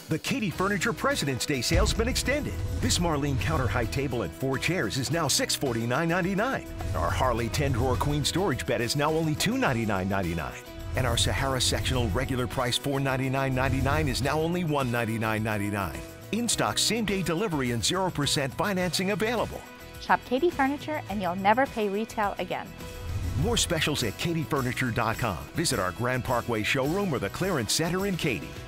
The Katie Furniture President's Day sale's been extended. This Marlene counter height table and 4 chairs is now $649.99. Our Harley 10-drawer queen storage bed is now only $299.99. And our Sahara sectional regular price $499.99 is now only $199.99. In-stock same-day delivery and 0% financing available. Shop Katie Furniture and you'll never pay retail again. More specials at KatieFurniture.com. Visit our Grand Parkway showroom or the Clearance Center in Katy.